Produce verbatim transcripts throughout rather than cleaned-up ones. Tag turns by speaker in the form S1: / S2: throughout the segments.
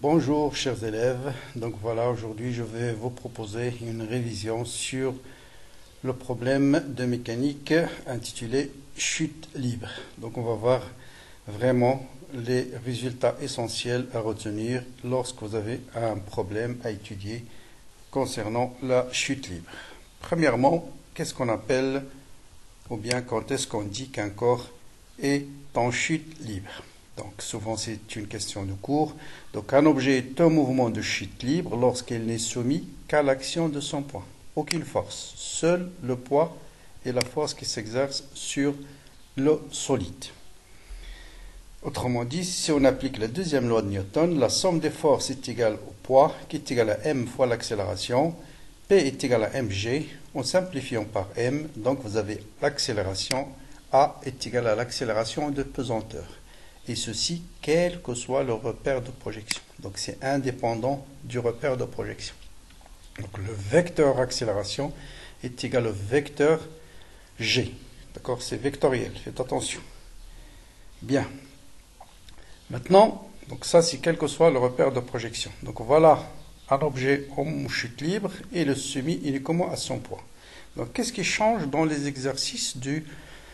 S1: Bonjour chers élèves, donc voilà, aujourd'hui je vais vous proposer une révision sur le problème de mécanique intitulé chute libre. Donc on va voir vraiment les résultats essentiels à retenir lorsque vous avez un problème à étudier concernant la chute libre. Premièrement, qu'est-ce qu'on appelle ou bien quand est-ce qu'on dit qu'un corps est en chute libre? Donc souvent c'est une question de cours. Donc un objet est un mouvement de chute libre lorsqu'il n'est soumis qu'à l'action de son poids. Aucune force, seul le poids et la force qui s'exerce sur le solide. Autrement dit, si on applique la deuxième loi de Newton, la somme des forces est égale au poids qui est égal à m fois l'accélération. P est égal à mg, en simplifiant par m, donc vous avez l'accélération, A est égal à l'accélération de pesanteur. Et ceci, quel que soit le repère de projection. Donc c'est indépendant du repère de projection. Donc le vecteur accélération est égal au vecteur g. D'accord, c'est vectoriel, faites attention. Bien. Maintenant, donc ça c'est quel que soit le repère de projection. Donc voilà un objet en chute libre et le soumis uniquement à son poids. Donc qu'est-ce qui change dans les exercices du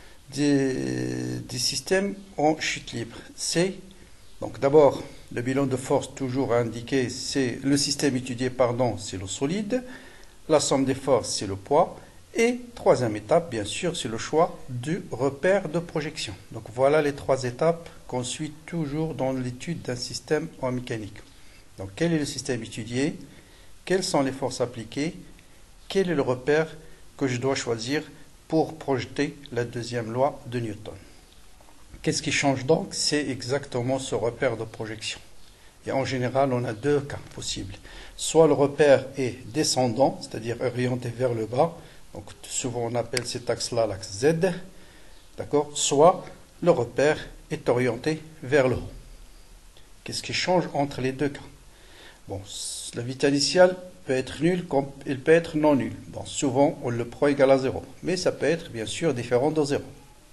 S1: Des, des systèmes en chute libre? C'est donc d'abord le bilan de force toujours indiqué, c'est le système étudié, pardon, c'est le solide, la somme des forces c'est le poids, et troisième étape bien sûr c'est le choix du repère de projection. Donc voilà les trois étapes qu'on suit toujours dans l'étude d'un système en mécanique. Donc quel est le système étudié, quelles sont les forces appliquées, quel est le repère que je dois choisir pour projeter la deuxième loi de Newton. Qu'est-ce qui change donc? C'est exactement ce repère de projection. Et en général, on a deux cas possibles. Soit le repère est descendant, c'est-à-dire orienté vers le bas, donc souvent on appelle cet axe-là l'axe Z, d'accord? Soit le repère est orienté vers le haut. Qu'est-ce qui change entre les deux cas? Bon, la vitesse initiale peut être nul comme il peut être non nul. Bon, souvent, on le prend égal à zéro. Mais ça peut être, bien sûr, différent de zéro.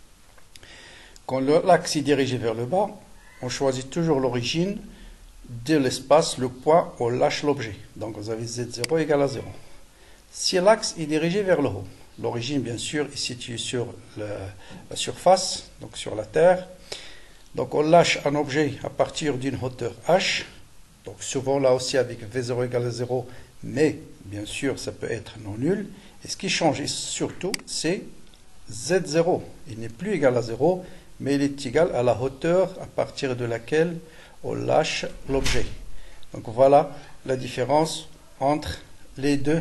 S1: Quand l'axe est dirigé vers le bas, on choisit toujours l'origine de l'espace, le point où on lâche l'objet. Donc, vous avez z zéro égale à zéro. Si l'axe est dirigé vers le haut, l'origine, bien sûr, est située sur le, la surface, donc sur la Terre. Donc, on lâche un objet à partir d'une hauteur h. Donc, souvent, là aussi, avec v zéro égale à zéro, mais bien sûr ça peut être non nul, et ce qui change surtout c'est z zéro, il n'est plus égal à zéro, mais il est égal à la hauteur à partir de laquelle on lâche l'objet. Donc voilà la différence entre les deux.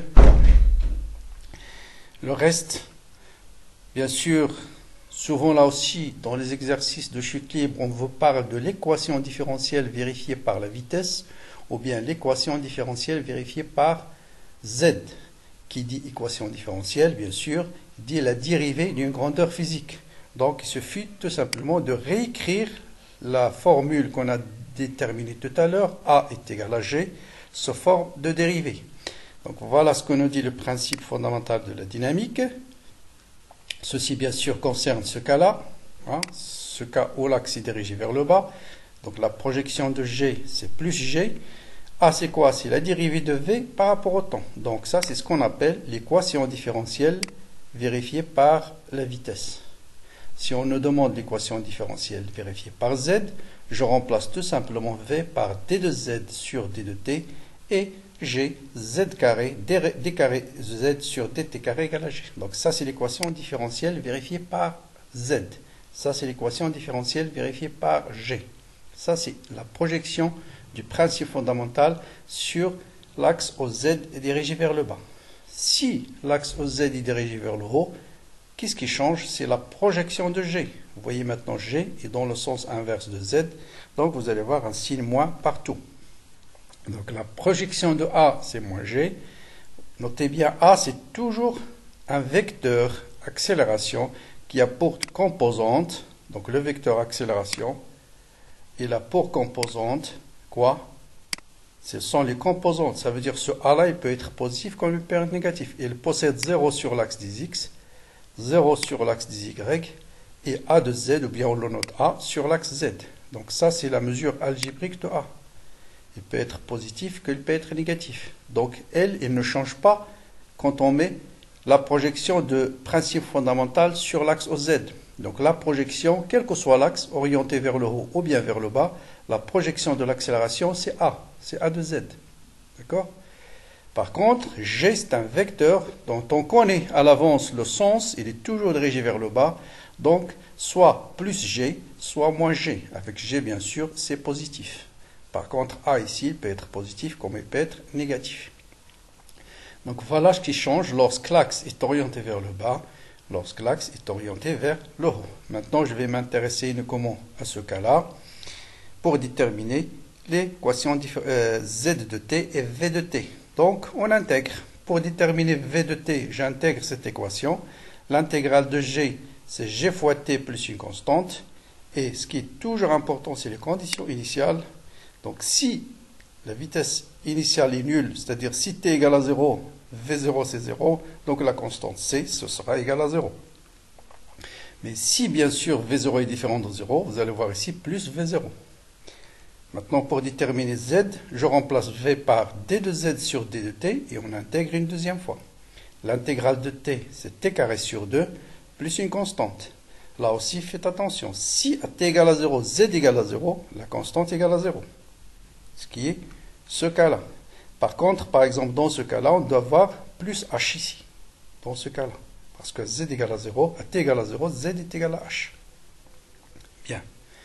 S1: Le reste, bien sûr, souvent là aussi dans les exercices de chute libre on vous parle de l'équation différentielle vérifiée par la vitesse, ou bien l'équation différentielle vérifiée par Z. Qui dit équation différentielle, bien sûr, dit la dérivée d'une grandeur physique. Donc, il suffit tout simplement de réécrire la formule qu'on a déterminée tout à l'heure, A est égal à G, sous forme de dérivée. Donc, voilà ce que nous dit le principe fondamental de la dynamique. Ceci, bien sûr, concerne ce cas-là, hein, ce cas où l'axe est dirigé vers le bas. Donc la projection de G, c'est plus G. A, c'est quoi? C'est la dérivée de V par rapport au temps. Donc ça, c'est ce qu'on appelle l'équation différentielle vérifiée par la vitesse. Si on nous demande l'équation différentielle vérifiée par Z, je remplace tout simplement V par d de Z sur d de t et G, Z carré, d carré Z sur dt carré égale à G. Donc ça, c'est l'équation différentielle vérifiée par Z. Ça, c'est l'équation différentielle vérifiée par G. Ça, c'est la projection du principe fondamental sur l'axe O Z est dirigé vers le bas. Si l'axe O Z est dirigé vers le haut, qu'est-ce qui change? C'est la projection de G. Vous voyez maintenant G est dans le sens inverse de Z. Donc, vous allez voir un signe moins partout. Donc, la projection de A, c'est moins G. Notez bien, A, c'est toujours un vecteur accélération qui a pour composante, donc le vecteur accélération, il a pour composante quoi? Ce sont les composantes. Ça veut dire ce A-là, il peut être positif comme il peut être négatif. Il possède zéro sur l'axe des X, zéro sur l'axe des Y, et A de Z, ou bien on le note A, sur l'axe Z. Donc ça, c'est la mesure algébrique de A. il peut être positif qu'il peut être négatif. Donc L, il ne change pas quand on met la projection de principe fondamental sur l'axe O Z. Donc la projection, quel que soit l'axe, orienté vers le haut ou bien vers le bas, la projection de l'accélération, c'est A, c'est A de Z. D'accord? Par contre, G, c'est un vecteur dont on connaît à l'avance le sens, il est toujours dirigé vers le bas, donc soit plus G, soit moins G. Avec G, bien sûr, c'est positif. Par contre, A ici, il peut être positif comme il peut être négatif. Donc voilà ce qui change lorsque l'axe est orienté vers le bas, lorsque l'axe est orienté vers le haut. Maintenant, je vais m'intéresser uniquement à ce cas-là pour déterminer l'équation euh, Z de t et V de t. Donc, on intègre. Pour déterminer V de t, j'intègre cette équation. L'intégrale de G, c'est G fois t plus une constante. Et ce qui est toujours important, c'est les conditions initiales. Donc, si la vitesse initiale est nulle, c'est-à-dire si t égale à zéro, V zéro c'est zéro, donc la constante C, ce sera égal à zéro. Mais si, bien sûr, V zéro est différent de zéro, vous allez voir ici plus V zéro. Maintenant, pour déterminer Z, je remplace V par d de Z sur d de t et on intègre une deuxième fois. L'intégrale de t, c'est t carré sur deux plus une constante. Là aussi, faites attention. Si à t égale à zéro, Z égale à zéro, la constante égale à zéro. Ce qui est ce cas-là. Par contre, par exemple, dans ce cas-là, on doit avoir plus H ici. Dans ce cas-là. Parce que Z égale à zéro, à t égale à zéro, Z est égal à H. Bien.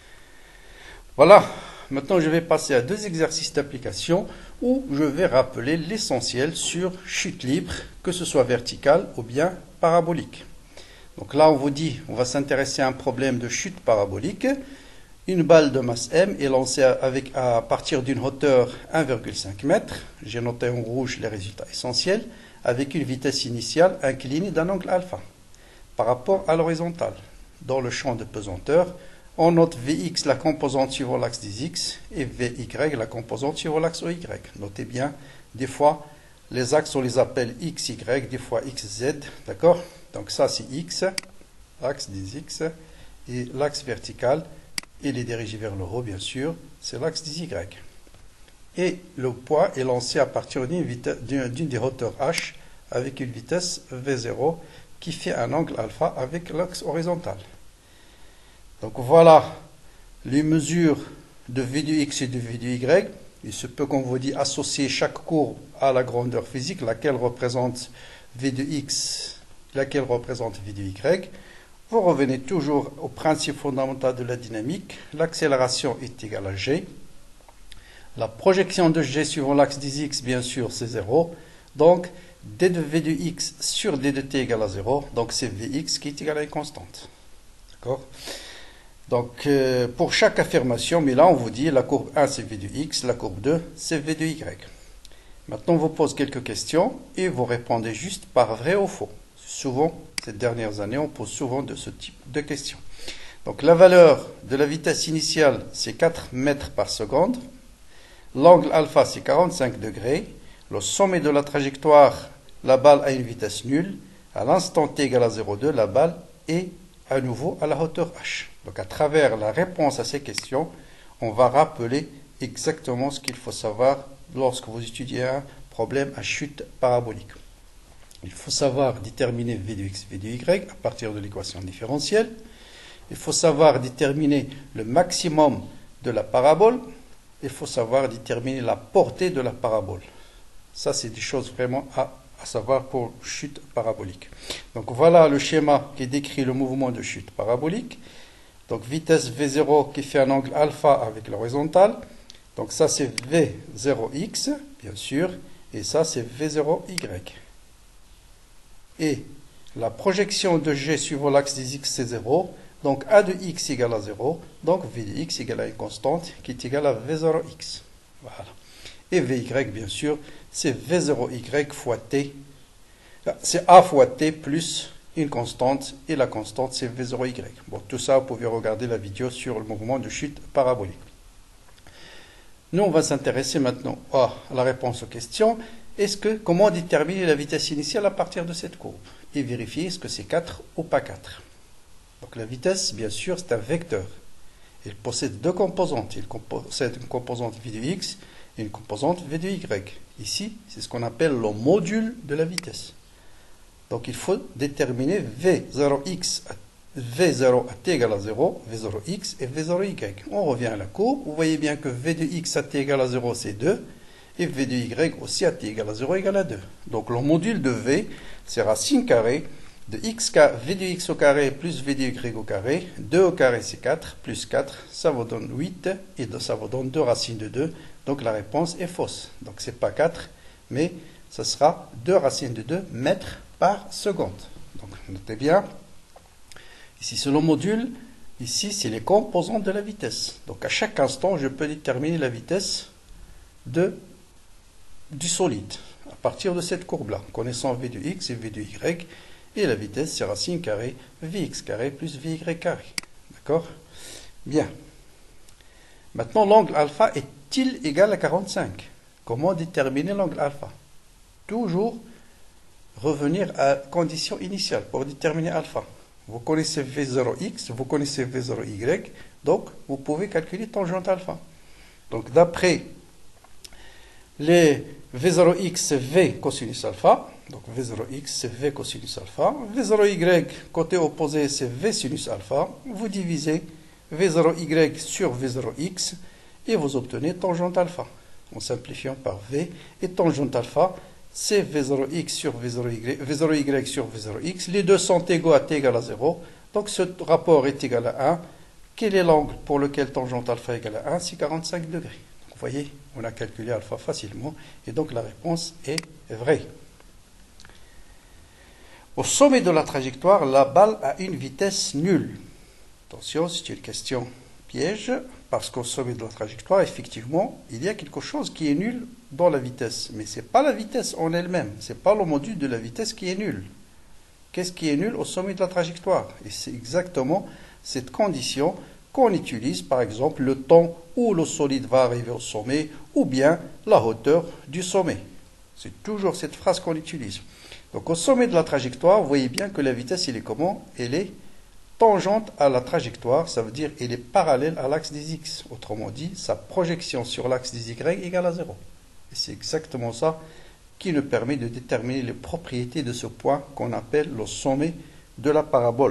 S1: Voilà. Maintenant, je vais passer à deux exercices d'application où je vais rappeler l'essentiel sur chute libre, que ce soit verticale ou bien parabolique. Donc là, on vous dit, on va s'intéresser à un problème de chute parabolique. Une balle de masse M est lancée avec, à partir d'une hauteur un virgule cinq mètres. J'ai noté en rouge les résultats essentiels, avec une vitesse initiale inclinée d'un angle alpha par rapport à l'horizontale. Dans le champ de pesanteur, on note Vx, la composante suivant l'axe des X, et Vy, la composante suivant l'axe O Y. Notez bien, des fois, les axes, on les appelle X Y, des fois X Z, d'accord? Donc ça, c'est X, l'axe des X, et l'axe vertical, il est dirigé vers le haut, bien sûr, c'est l'axe des Y. Et le poids est lancé à partir d'une des hauteurs H, avec une vitesse V zéro, qui fait un angle alpha avec l'axe horizontal. Donc voilà les mesures de V de X et de V de Y. Il se peut qu'on vous dise associer chaque courbe à la grandeur physique, laquelle représente V de X, laquelle représente V de Y. Vous revenez toujours au principe fondamental de la dynamique. L'accélération est égale à G. La projection de G suivant l'axe des X, bien sûr, c'est zéro. Donc, d de V de X sur d de t égale à zéro. Donc, c'est Vx qui est égal à une constante. D'accord ? Donc, euh, pour chaque affirmation, mais là, on vous dit la courbe un, c'est V de X, la courbe deux, c'est V de Y. Maintenant, on vous pose quelques questions et vous répondez juste par vrai ou faux. Souvent, ces dernières années, on pose souvent de ce type de questions. Donc, la valeur de la vitesse initiale, c'est quatre mètres par seconde. L'angle alpha, c'est quarante-cinq degrés. Le sommet de la trajectoire, la balle a une vitesse nulle. À l'instant t égale à zéro virgule deux, la balle est à nouveau à la hauteur H. Donc, à travers la réponse à ces questions, on va rappeler exactement ce qu'il faut savoir lorsque vous étudiez un problème à chute parabolique. Il faut savoir déterminer V de X, V de Y à partir de l'équation différentielle. Il faut savoir déterminer le maximum de la parabole. Il faut savoir déterminer la portée de la parabole. Ça, c'est des choses vraiment à, à savoir pour chute parabolique. Donc, voilà le schéma qui décrit le mouvement de chute parabolique. Donc, vitesse V zéro qui fait un angle alpha avec l'horizontale. Donc, ça, c'est V zéro X, bien sûr. Et ça, c'est V zéro Y. Et la projection de G suivant l'axe des X, c'est zéro. Donc, A de X égale à zéro. Donc, V de X égale à une constante qui est égale à V zéro X. Voilà. Et Vy, bien sûr, c'est V zéro Y fois T. C'est A fois T plus une constante. Et la constante, c'est V zéro Y. Bon, tout ça, vous pouvez regarder la vidéo sur le mouvement de chute parabolique. Nous, on va s'intéresser maintenant à la réponse aux questions. Est-ce que, comment déterminer la vitesse initiale à partir de cette courbe? Et vérifier est-ce que c'est quatre ou pas quatre. Donc la vitesse, bien sûr, c'est un vecteur. Il possède deux composantes. Il possède une composante V de X et une composante v de y. Ici, c'est ce qu'on appelle le module de la vitesse. Donc il faut déterminer v zéro x, v zéro à t égale à zéro, v zéro x et v zéro y. On revient à la courbe, vous voyez bien que v de x à t égale à zéro c'est deux, et v de y aussi à t égale à zéro égale à deux. Donc le module de v, c'est racine carrée de x, v de x au carré plus v de y au carré, deux au carré c'est quatre, plus quatre, ça vous donne huit, et ça vous donne deux racines de deux, donc la réponse est fausse. Donc c'est pas quatre, mais ce sera deux racines de deux mètres par seconde. Donc notez bien, ici c'est le module, ici c'est les composantes de la vitesse. Donc à chaque instant, je peux déterminer la vitesse de, du solide, à partir de cette courbe-là, connaissant v de x et v de y, et la vitesse, c'est racine carrée vx carré plus vy carré. D'accord? Bien. Maintenant, l'angle alpha est-il égal à quarante-cinq? Comment déterminer l'angle alpha? Toujours revenir à condition initiale pour déterminer alpha. Vous connaissez v zéro x, vous connaissez v zéro y, donc vous pouvez calculer tangente alpha. Donc d'après les v zéro x, c'est v cosinus alpha. Donc v zéro x, c'est v cosinus alpha. v zéro y, côté opposé, c'est v sinus alpha. Vous divisez v zéro y sur v zéro x et vous obtenez tangente alpha. En simplifiant par v, et tangente alpha, c'est v zéro x sur v zéro y, v zéro y sur v zéro x. Les deux sont égaux à t égale à zéro. Donc ce rapport est égal à un. Quel est l'angle pour lequel tangente alpha est égal à un? C'est quarante-cinq degrés. Donc, vous voyez, on a calculé alpha facilement. Et donc la réponse est vraie. Au sommet de la trajectoire, la balle a une vitesse nulle. Attention, c'est une question piège, parce qu'au sommet de la trajectoire, effectivement, il y a quelque chose qui est nul dans la vitesse. Mais ce n'est pas la vitesse en elle-même, ce n'est pas le module de la vitesse qui est nul. Qu'est-ce qui est nul au sommet de la trajectoire? Et c'est exactement cette condition qu'on utilise, par exemple, le temps où le solide va arriver au sommet, ou bien la hauteur du sommet. C'est toujours cette phrase qu'on utilise. Donc au sommet de la trajectoire, vous voyez bien que la vitesse, elle est comment? Elle est tangente à la trajectoire, ça veut dire elle est parallèle à l'axe des x. Autrement dit, sa projection sur l'axe des y égale à zéro. Et c'est exactement ça qui nous permet de déterminer les propriétés de ce point qu'on appelle le sommet de la parabole.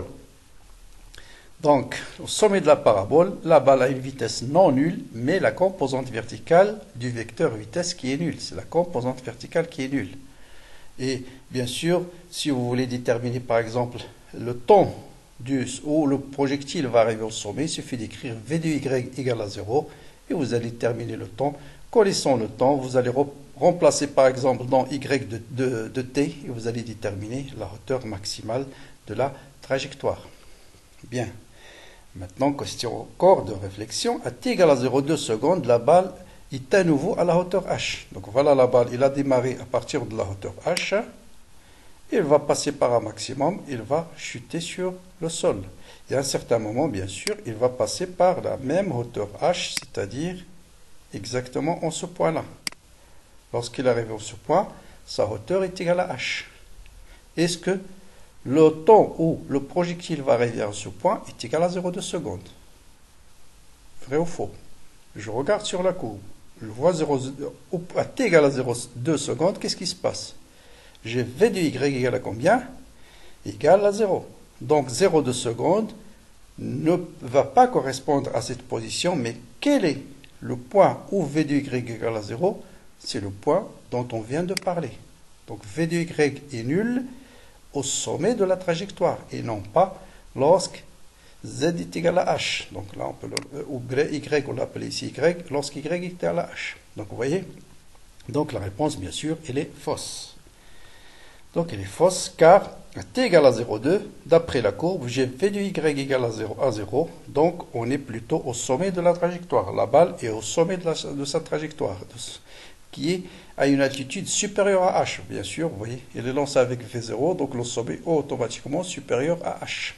S1: Donc, au sommet de la parabole, la balle a une vitesse non nulle, mais la composante verticale du vecteur vitesse qui est nulle. C'est la composante verticale qui est nulle. Et bien sûr, si vous voulez déterminer par exemple le temps du, où le projectile va arriver au sommet, il suffit d'écrire v de y égale à zéro et vous allez déterminer le temps. Connaissant le temps, vous allez remplacer par exemple dans y de, de, de t et vous allez déterminer la hauteur maximale de la trajectoire. Bien. Maintenant, question encore de réflexion. À t égale à zéro virgule deux secondes, la balle est à nouveau à la hauteur h. Donc voilà la balle, il a démarré à partir de la hauteur h. Il va passer par un maximum, il va chuter sur le sol. Et à un certain moment, bien sûr, il va passer par la même hauteur h, c'est-à-dire exactement en ce point-là. Lorsqu'il arrive à ce point, sa hauteur est égale à h. Est-ce que le temps où le projectile va arriver à ce point est égal à zéro virgule deux secondes? Vrai ou faux? Je regarde sur la courbe. Je vois zéro, à t égale à zéro virgule deux secondes, qu'est-ce qui se passe? J'ai v de y égale à combien? Égal à zéro. Donc zéro virgule deux secondes ne va pas correspondre à cette position, mais quel est le point où v de y égale à zéro? C'est le point dont on vient de parler. Donc v de y est nul au sommet de la trajectoire et non pas lorsque z est égal à h. Donc là, on peut le, ou y, on l'appelle ici y, lorsque y est égal à h. Donc vous voyez, donc la réponse, bien sûr, elle est fausse. Donc elle est fausse car à t égale à zéro virgule deux, d'après la courbe, j'ai v de y égale à zéro, à zéro, donc on est plutôt au sommet de la trajectoire. La balle est au sommet de, la, de sa trajectoire, de, qui est à une altitude supérieure à h. Bien sûr, vous voyez, elle est lancée avec v zéro, donc le sommet est automatiquement supérieur à h.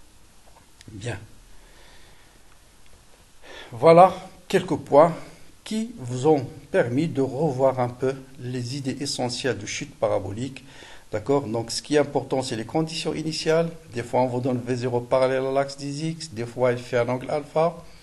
S1: Bien. Voilà quelques points qui vous ont permis de revoir un peu les idées essentielles de chute parabolique. D'accord? Donc, ce qui est important, c'est les conditions initiales. Des fois, on vous donne v zéro parallèle à l'axe des x. Des fois, il fait un angle alpha.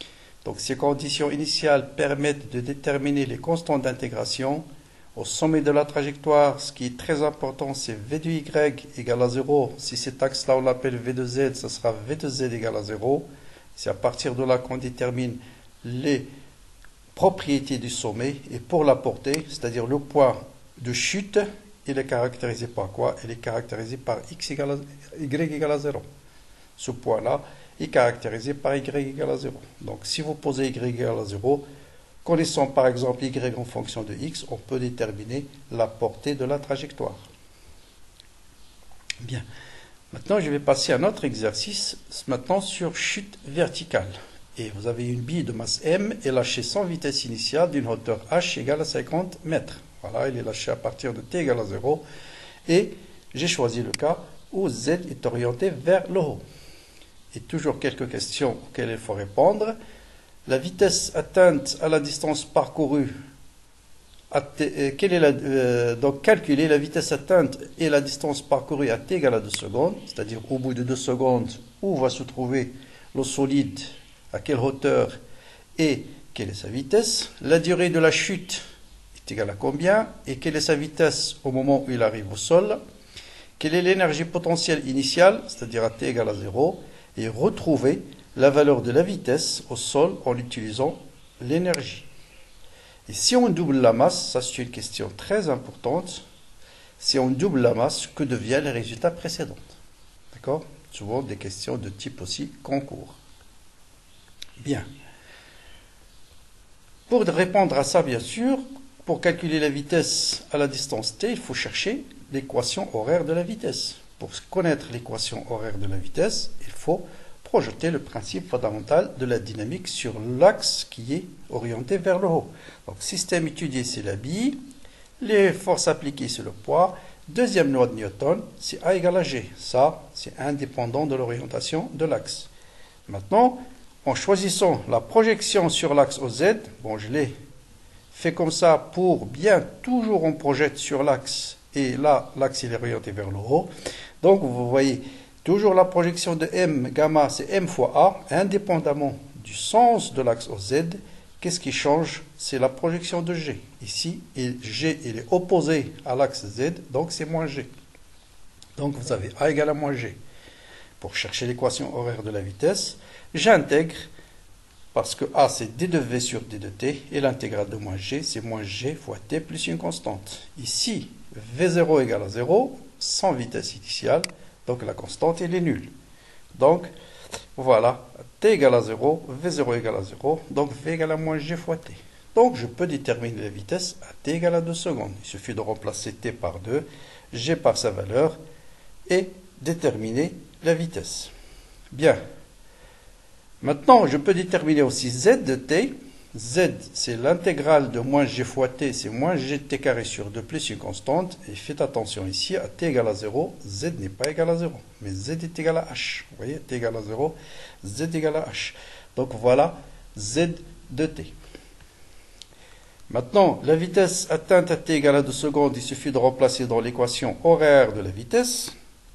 S1: Donc ces conditions initiales permettent de déterminer les constantes d'intégration. Au sommet de la trajectoire, ce qui est très important, c'est V de Y égale à zéro. Si cet axe-là, on l'appelle V de Z, ce sera V de Z égale à zéro. C'est à partir de là qu'on détermine les propriétés du sommet. Et pour la portée, c'est-à-dire le point de chute, il est caractérisé par quoi? Il est caractérisé par X égale à, Y égale à zéro. Ce point-là est caractérisé par Y égale à zéro. Donc si vous posez Y égale à zéro, connaissant par exemple Y en fonction de X, on peut déterminer la portée de la trajectoire. Bien. Maintenant, je vais passer à un autre exercice, maintenant sur chute verticale. Et vous avez une bille de masse M et lâchée sans vitesse initiale d'une hauteur H égale à cinquante mètres. Voilà, il est lâché à partir de T égale à zéro. Et j'ai choisi le cas où Z est orienté vers le haut. Et toujours quelques questions auxquelles il faut répondre. La vitesse atteinte à la distance parcourue, à t, euh, quelle est la, euh, donc calculer la vitesse atteinte et la distance parcourue à t égale à deux secondes, c'est-à-dire au bout de deux secondes, où va se trouver le solide, à quelle hauteur et quelle est sa vitesse. La durée de la chute est égale à combien et quelle est sa vitesse au moment où il arrive au sol. Quelle est l'énergie potentielle initiale, c'est-à-dire à t égale à zéro, et retrouver la valeur de la vitesse au sol en utilisant l'énergie. Et si on double la masse, ça c'est une question très importante, si on double la masse, que devient les résultats précédents? D'accord? Souvent des questions de type aussi concours. Bien. Pour répondre à ça, bien sûr, pour calculer la vitesse à la distance t, il faut chercher l'équation horaire de la vitesse. Pour connaître l'équation horaire de la vitesse, il faut projeter le principe fondamental de la dynamique sur l'axe qui est orienté vers le haut. Donc, système étudié, c'est la bille. Les forces appliquées, c'est le poids. Deuxième loi de Newton, c'est A égale à G. Ça, c'est indépendant de l'orientation de l'axe. Maintenant, en choisissant la projection sur l'axe O Z, bon, je l'ai fait comme ça pour bien, toujours on projette sur l'axe. Et là, l'axe, il est orienté vers le haut. Donc, vous voyez, toujours la projection de M, gamma, c'est M fois A, indépendamment du sens de l'axe O Z. Qu'est-ce qui change? C'est la projection de G. Ici, et G, il est opposé à l'axe Z, donc c'est moins G. Donc, vous avez A égale à moins G. Pour chercher l'équation horaire de la vitesse, j'intègre, parce que A, c'est D de V sur D de T, et l'intégrale de moins G, c'est moins G fois T plus une constante. Ici, V zéro égale à zéro, sans vitesse initiale, donc la constante, elle est nulle. Donc, voilà, T égale à zéro, V zéro égale à zéro, donc V égale à moins G fois T. Donc, je peux déterminer la vitesse à T égale à deux secondes. Il suffit de remplacer T par deux, G par sa valeur, et déterminer la vitesse. Bien. Maintenant, je peux déterminer aussi Z de T. Z, c'est l'intégrale de moins G fois T, c'est moins G de T carré sur deux plus une constante. Et faites attention ici, à T égale à zéro, Z n'est pas égal à zéro. Mais Z est égal à H. Vous voyez, T égale à zéro, Z égale à H. Donc voilà Z de T. Maintenant, la vitesse atteinte à T égale à deux secondes, il suffit de remplacer dans l'équation horaire de la vitesse.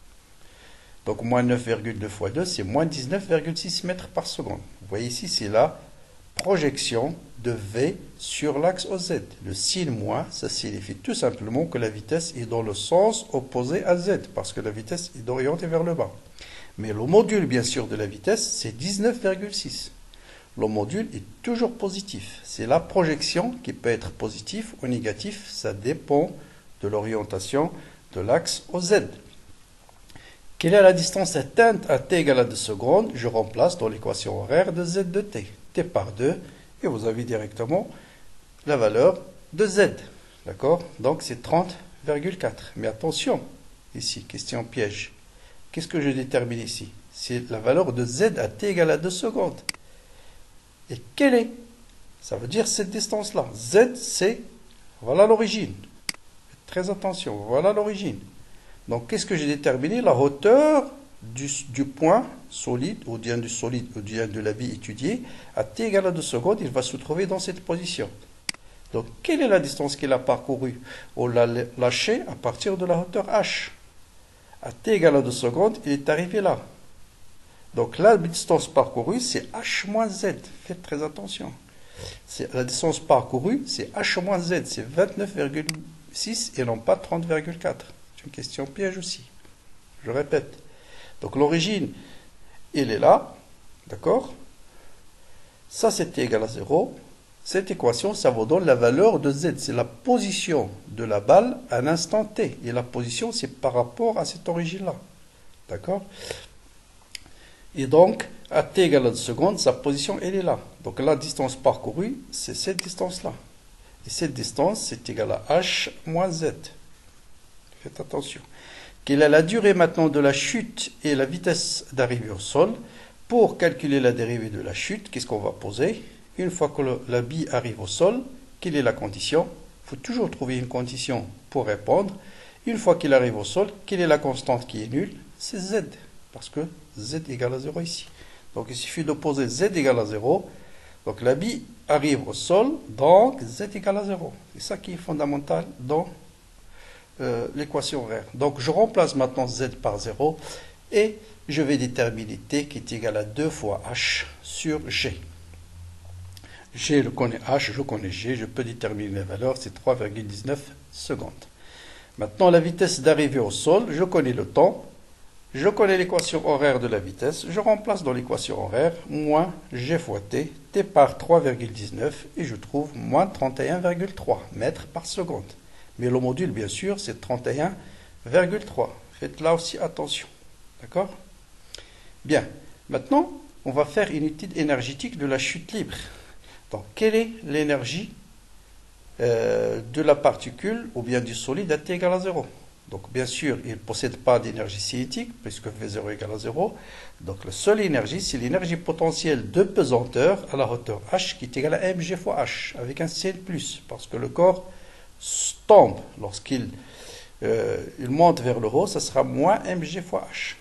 S1: Donc moins neuf virgule deux fois deux, c'est moins dix-neuf virgule six mètres par seconde. Vous voyez ici, c'est la projection de V sur l'axe O Z. Le signe moins, ça signifie tout simplement que la vitesse est dans le sens opposé à Z, parce que la vitesse est orientée vers le bas. Mais le module, bien sûr, de la vitesse, c'est dix-neuf virgule six. Le module est toujours positif. C'est la projection qui peut être positive ou négative. Ça dépend de l'orientation de l'axe O Z. Quelle est la distance atteinte à T égale à deux secondes? Je remplace dans l'équation horaire de Z de T. T par deux, et vous avez directement la valeur de Z. D'accord? Donc c'est trente virgule quatre. Mais attention, ici, question piège. Qu'est-ce que je détermine ici? C'est la valeur de Z à T égale à deux secondes. Et quelle est? Ça veut dire cette distance-là. Z, c'est, voilà l'origine. Très attention, voilà l'origine. Donc, qu'est-ce que j'ai déterminé? La hauteur du, du point solide, ou bien du solide, ou bien de la bille étudiée, à T égale à deux secondes, il va se trouver dans cette position. Donc, quelle est la distance qu'il a parcourue? On l'a lâché à partir de la hauteur H. À T égale à deux secondes, il est arrivé là. Donc la distance parcourue, c'est H moins Z. Faites très attention. La distance parcourue, c'est H moins Z. C'est vingt-neuf virgule six et non pas trente virgule quatre. C'est une question piège aussi. Je répète. Donc l'origine, elle est là. D'accord? Ça, c'était égal à zéro. Cette équation, ça vous donne la valeur de Z. C'est la position de la balle à un instant T. Et la position, c'est par rapport à cette origine-là. D'accord? Et donc, à T égale à deux secondes, sa position, elle est là. Donc la distance parcourue, c'est cette distance-là. Et cette distance, c'est égal à H moins Z. Faites attention. Quelle est la durée maintenant de la chute et la vitesse d'arrivée au sol? Pour calculer la dérivée de la chute, qu'est-ce qu'on va poser? Une fois que le, la bille arrive au sol, quelle est la condition? Il faut toujours trouver une condition pour répondre. Une fois qu'il arrive au sol, quelle est la constante qui est nulle? C'est Z, parce que Z égale à zéro ici. Donc il suffit de poser Z égale à zéro. Donc la bille arrive au sol, donc Z égale à zéro. C'est ça qui est fondamental dans euh, l'équation horaire. Donc je remplace maintenant Z par zéro et je vais déterminer T qui est égal à deux fois H sur G. G, je connais H, je connais G, je peux déterminer la valeur, c'est trois virgule dix-neuf secondes. Maintenant, la vitesse d'arrivée au sol, je connais le temps, je connais l'équation horaire de la vitesse, je remplace dans l'équation horaire moins G fois T, T par trois virgule dix-neuf, et je trouve moins trente et un virgule trois mètres par seconde. Mais le module, bien sûr, c'est trente et un virgule trois. Faites là aussi attention. D'accord? Bien. Maintenant, on va faire une étude énergétique de la chute libre. Donc, quelle est l'énergie euh, de la particule ou bien du solide à T égale à zéro? Donc, bien sûr, il ne possède pas d'énergie cinétique puisque V zéro égale à zéro. Donc, la seule énergie, c'est l'énergie potentielle de pesanteur à la hauteur H qui est égale à mg fois H avec un C plus, parce que le corps tombe lorsqu'il euh, il monte vers le haut, ça sera moins mg fois H.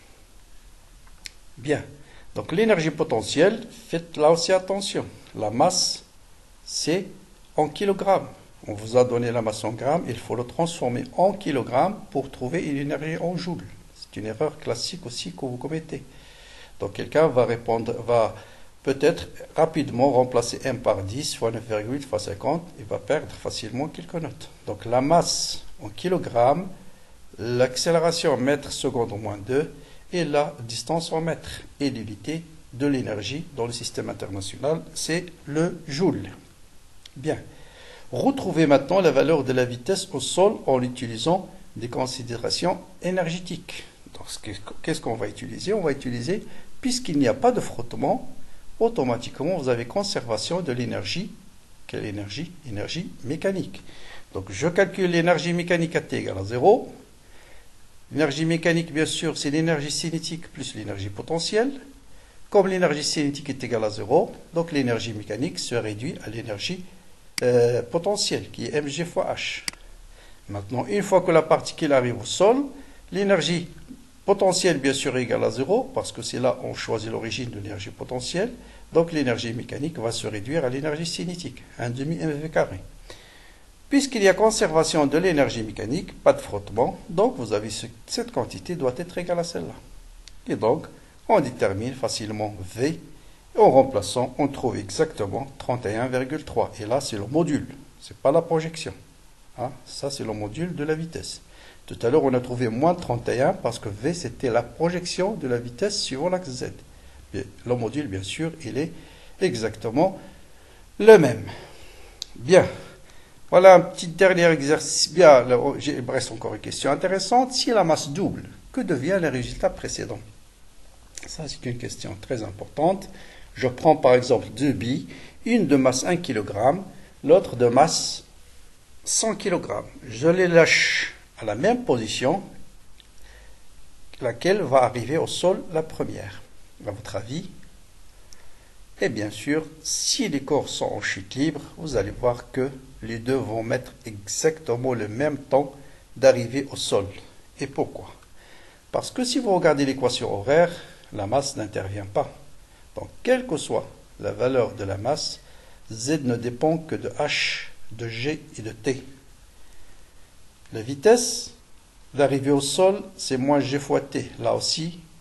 S1: Bien. Donc, l'énergie potentielle, faites là aussi attention. La masse, c'est en kilogrammes. On vous a donné la masse en grammes, il faut le transformer en kilogrammes pour trouver une énergie en joules. C'est une erreur classique aussi que vous commettez. Donc, quelqu'un va répondre, va peut-être rapidement remplacer m par dix fois neuf virgule huit fois cinquante et va perdre facilement quelques notes. Donc, la masse en kilogrammes, l'accélération en mètres secondes au moins deux, et la distance en mètres. Et l'unité de l'énergie dans le système international, c'est le joule. Bien. Retrouvez maintenant la valeur de la vitesse au sol en utilisant des considérations énergétiques. Qu'est-ce qu'on va utiliser? On va utiliser, puisqu'il n'y a pas de frottement, automatiquement vous avez conservation de l'énergie. Quelle énergie? Énergie mécanique. Donc je calcule l'énergie mécanique à T égale à zéro. L'énergie mécanique, bien sûr, c'est l'énergie cinétique plus l'énergie potentielle. Comme l'énergie cinétique est égale à zéro, donc l'énergie mécanique se réduit à l'énergie euh, potentielle, qui est mg fois h. Maintenant, une fois que la particule arrive au sol, l'énergie potentielle, bien sûr, est égale à zéro, parce que c'est là qu'on choisit l'origine de l'énergie potentielle. Donc l'énergie mécanique va se réduire à l'énergie cinétique, un demi mv carré. Puisqu'il y a conservation de l'énergie mécanique, pas de frottement, donc vous avez ce, cette quantité doit être égale à celle-là. Et donc, on détermine facilement V, et en remplaçant, on trouve exactement trente et un virgule trois. Et là, c'est le module, ce n'est pas la projection. Hein? Ça, c'est le module de la vitesse. Tout à l'heure, on a trouvé moins trente et un parce que V, c'était la projection de la vitesse suivant l'axe Z. Et le module, bien sûr, il est exactement le même. Bien. Voilà un petit dernier exercice. Bien, il me reste encore une question intéressante. Si la masse double, que devient le résultat précédent? Ça, c'est une question très importante. Je prends par exemple deux billes, une de masse un kilogramme, l'autre de masse cent kilogrammes. Je les lâche à la même position, laquelle va arriver au sol la première. À votre avis? Et bien sûr, si les corps sont en chute libre, vous allez voir que les deux vont mettre exactement le même temps d'arriver au sol. Et pourquoi? Parce que si vous regardez l'équation horaire, la masse n'intervient pas. Donc, quelle que soit la valeur de la masse, Z ne dépend que de H, de G et de T. La vitesse d'arrivée au sol, c'est moins G fois T. Là aussi,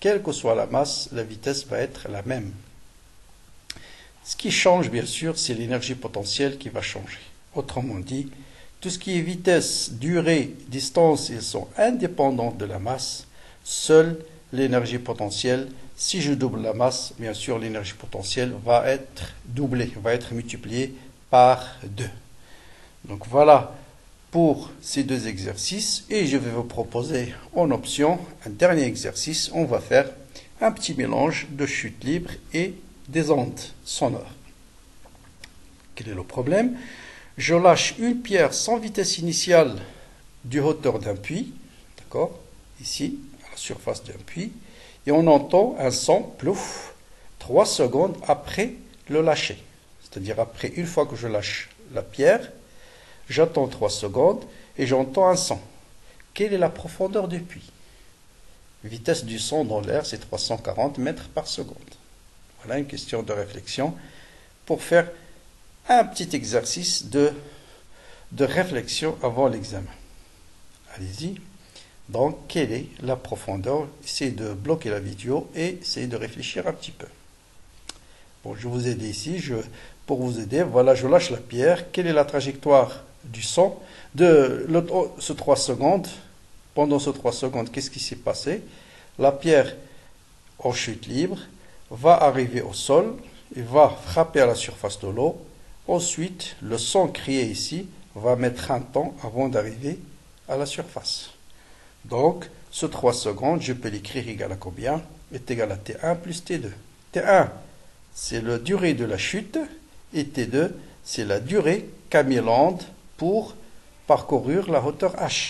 S1: quelle que soit la masse, la vitesse va être la même. Ce qui change, bien sûr, c'est l'énergie potentielle qui va changer. Autrement dit, tout ce qui est vitesse, durée, distance, ils sont indépendants de la masse. Seule l'énergie potentielle, si je double la masse, bien sûr, l'énergie potentielle va être doublée, va être multipliée par deux. Donc voilà pour ces deux exercices. Et je vais vous proposer en option un dernier exercice. On va faire un petit mélange de chute libre et des ondes sonores. Quel est le problème? Je lâche une pierre sans vitesse initiale du hauteur d'un puits, d'accord, ici, à la surface d'un puits, et on entend un son, plouf, trois secondes après le lâcher. C'est-à-dire après, une fois que je lâche la pierre, j'attends trois secondes et j'entends un son. Quelle est la profondeur du puits? Vitesse du son dans l'air, c'est trois cent quarante mètres par seconde. Voilà une question de réflexion pour faire un petit exercice de, de réflexion avant l'examen. Allez-y. Donc, quelle est la profondeur? Essayez de bloquer la vidéo et essayez de réfléchir un petit peu. Bon, je vous aide ici. Je, pour vous aider, voilà, je lâche la pierre. Quelle est la trajectoire du son de le, ce trois secondes? Pendant ce trois secondes, qu'est-ce qui s'est passé? La pierre en chute libre va arriver au sol et va frapper à la surface de l'eau. Ensuite, le son crié ici va mettre un temps avant d'arriver à la surface. Donc, ce trois secondes, je peux l'écrire égal à combien? Est égal à T un plus T deux. T un, c'est la durée de la chute, et T deux, c'est la durée qu'a mis l'onde pour parcourir la hauteur H.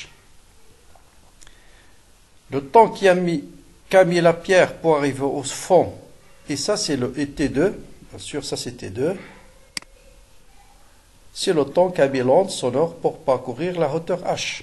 S1: Le temps qu'a mis, qu'a mis la pierre pour arriver au fond, et ça c'est le et T deux, bien sûr ça c'est T deux, c'est le temps qu'a mis l'onde sonore pour parcourir la hauteur H.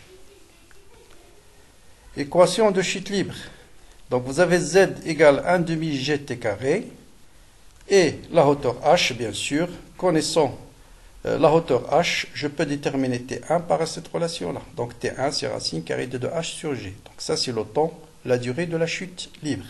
S1: Équation de chute libre. Donc vous avez Z égale un demi G T carré, et la hauteur H, bien sûr, connaissant euh, la hauteur H, je peux déterminer T un par cette relation-là. Donc T un, c'est racine carrée de deux H sur G. Donc ça, c'est le temps, la durée de la chute libre.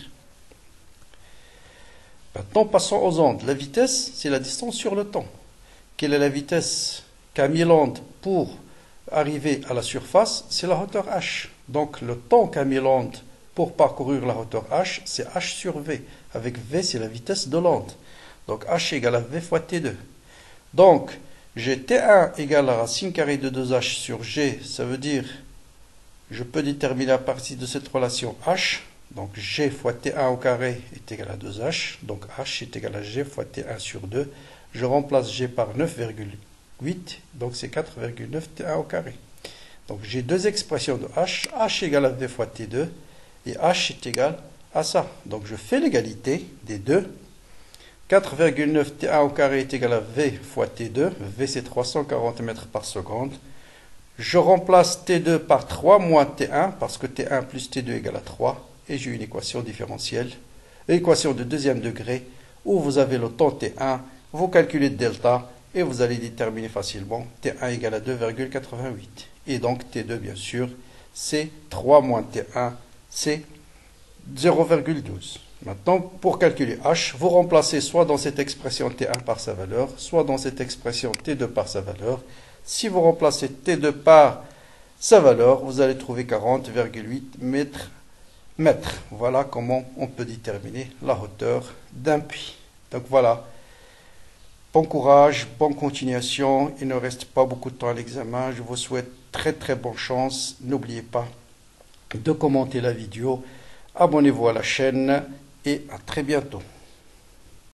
S1: Maintenant, passons aux ondes. La vitesse, c'est la distance sur le temps. Quelle est la vitesse qu'a mis l'onde pour arriver à la surface? C'est la hauteur H. Donc le temps qu'a mis l'onde pour parcourir la hauteur H, c'est H sur V. Avec V, c'est la vitesse de l'onde. Donc H égale à V fois T deux. Donc, j'ai T un égale à racine carrée de deux H sur G. Ça veut dire, je peux déterminer à partir de cette relation H. Donc G fois T un au carré est égal à deux H. Donc H est égal à G fois T un sur deux. Je remplace G par neuf virgule huit. Donc c'est quatre virgule neuf T un au carré. Donc j'ai deux expressions de H. H égale à V fois T deux. Et H est égal à ça. Donc je fais l'égalité des deux. quatre virgule neuf T un au carré est égal à V fois T deux. V c'est trois cent quarante mètres par seconde. Je remplace T deux par trois moins T un parce que T un plus T deux égale à trois. Et j'ai une équation différentielle, l'équation de deuxième degré, où vous avez le temps T un, vous calculez delta, et vous allez déterminer facilement T un égale à deux virgule quatre-vingt-huit. Et donc T deux, bien sûr, c'est trois moins T un, c'est zéro virgule douze. Maintenant, pour calculer H, vous remplacez soit dans cette expression T un par sa valeur, soit dans cette expression T deux par sa valeur. Si vous remplacez T deux par sa valeur, vous allez trouver quarante virgule huit mètres. Mètres. Voilà comment on peut déterminer la hauteur d'un puits. Donc voilà. Bon courage, bonne continuation. Il ne reste pas beaucoup de temps à l'examen. Je vous souhaite très très bonne chance. N'oubliez pas de commenter la vidéo. Abonnez-vous à la chaîne et à très bientôt.